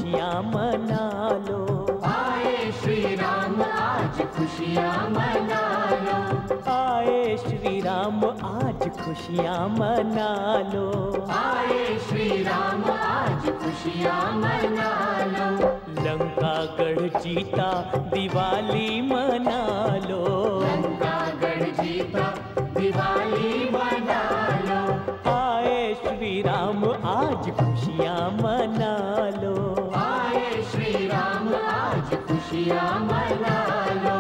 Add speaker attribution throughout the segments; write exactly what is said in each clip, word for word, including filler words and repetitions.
Speaker 1: खुशियाँ मना लो।
Speaker 2: आए श्री राम आज खुशियाँ मना लो।
Speaker 1: आए श्री राम आज खुशियाँ मना लो।
Speaker 2: आए श्री राम आज खुशियाँ मना लो।
Speaker 1: लंका गढ़ जीता दिवाली मना लो।
Speaker 2: लंका गढ़ जीता दिवाली मना लो।
Speaker 1: आए श्री राम आज खुशियाँ मना लो।
Speaker 2: आए श्री राम आज खुशियाँ मना लो।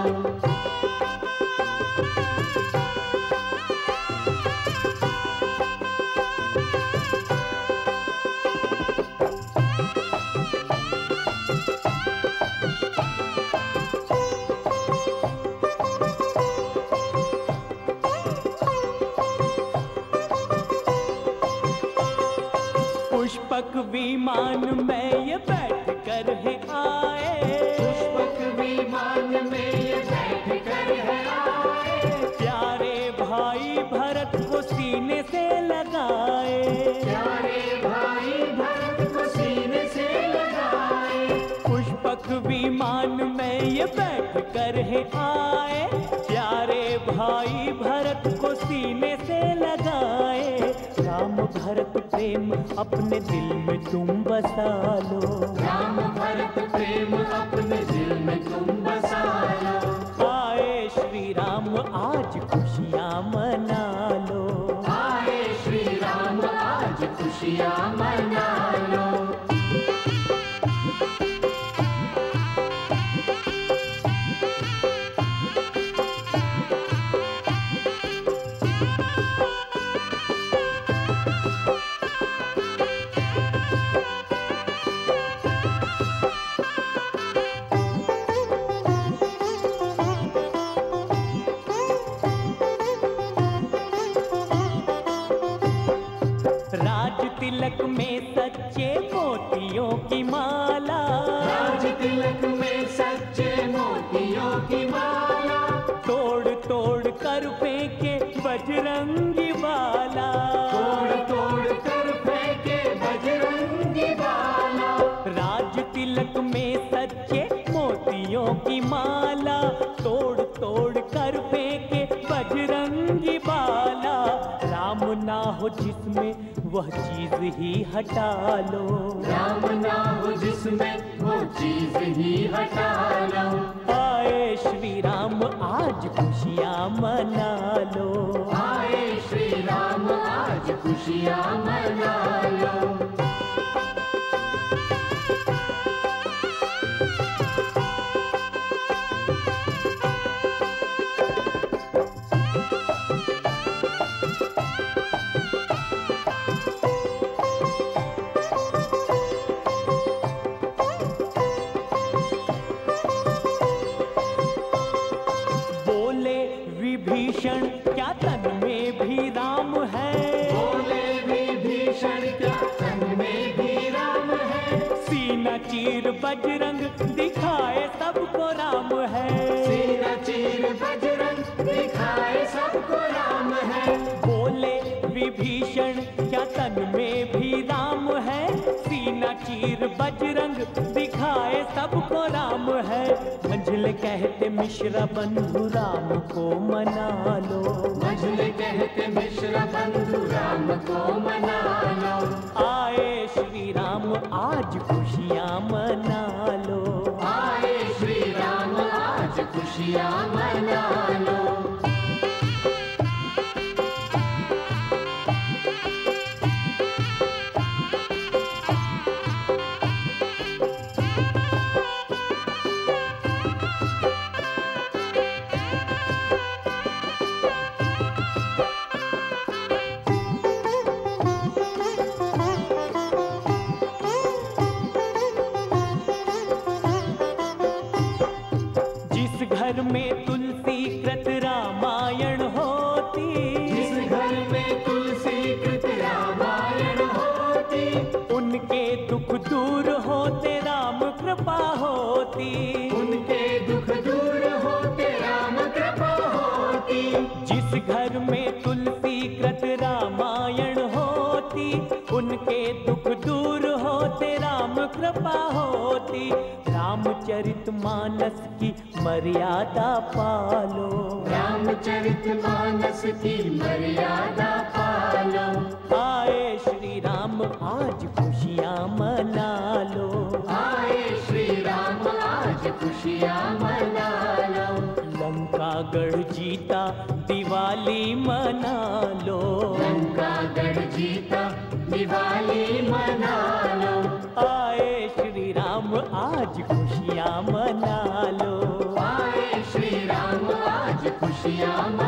Speaker 1: पुष्पक विमान में ये बैठ कर है आए।
Speaker 2: पुष्पक विमान में ये बैठ कर है आए।
Speaker 1: प्यारे भाई भरत को सीने से लगाए।
Speaker 2: प्यारे भाई भरत को सीने से लगाए।
Speaker 1: पुष्पक विमान में ये बैठ कर है आए। प्यारे भाई भरत को सीने से लगाए। राम भरत प्रेम अपने दिल में तुम बसा लो।
Speaker 2: राम भरत प्रेम अपने दिल में तुम बसा लो।
Speaker 1: आए श्री राम आज खुशियाँ मना लो।
Speaker 2: आए श्री राम आज खुशियाँ मना लो।
Speaker 1: राज तिलक में सच्चे मोतियों की माला।
Speaker 2: राज तिलक में सच्चे मोतियों की माला।
Speaker 1: तोड़ तोड़ कर फेंके बजरंगी बाला।
Speaker 2: तोड़ तोड़ कर फेंके बजरंगी बाला।
Speaker 1: राज तिलक में सच्चे मोतियों की माला। तोड़ तोड़ कर फेंके बजरंगी बाला। राम ना हो जिसमें वह चीज ही हटा लो।
Speaker 2: राम ना हो जिसमें वो चीज ही हटा लो।
Speaker 1: आए श्री राम आज खुशियाँ मना लो।
Speaker 2: आए श्री राम आज खुशियाँ मना लो।
Speaker 1: विभीषण क्या तन में भी राम है।
Speaker 2: बोले विभीषण क्या तन में भी राम है।
Speaker 1: सीना चीर बजरंग दिखाए सबको राम है।
Speaker 2: सीना चीर बजरंग दिखाए सबको राम है।
Speaker 1: बोले विभीषण क्या तन में भी राम है। सीना चीर बजरंग दिखाए सबको राम है। मंझले कहते मिश्रा बंधु राम को मना लो।
Speaker 2: मंझले कहते मिश्रा बंधु राम को मना लो।
Speaker 1: आए श्री राम आज खुशियाँ मना लो।
Speaker 2: आए श्री राम आज खुशियाँ मना लो।
Speaker 1: घर में तुलसी कृत रामायण होती।
Speaker 2: जिस घर में तुलसी कृत रामायण होती।
Speaker 1: उनके दुख दूर होते राम कृपा होती।
Speaker 2: उनके दुख दूर होते राम कृपा होती।
Speaker 1: जिस घर में तुलसी कृत रामायण होती। उनके दुख दूर होते राम कृपा होती। रामचरितमानस की मर्यादा पालो,
Speaker 2: रामचरितमानस की मर्यादा पालो।
Speaker 1: आए श्री राम आज खुशियाँ मना लो,
Speaker 2: आए श्री राम आज खुशियाँ मना लो।
Speaker 1: लंका गढ़ जीता दिवाली मना लो,
Speaker 2: लंका गढ़ जीता दिवाली मना लो।
Speaker 1: आए श्री राम आज खुशियाँ मना लो,
Speaker 2: आए श्री राम आज खुशियाँ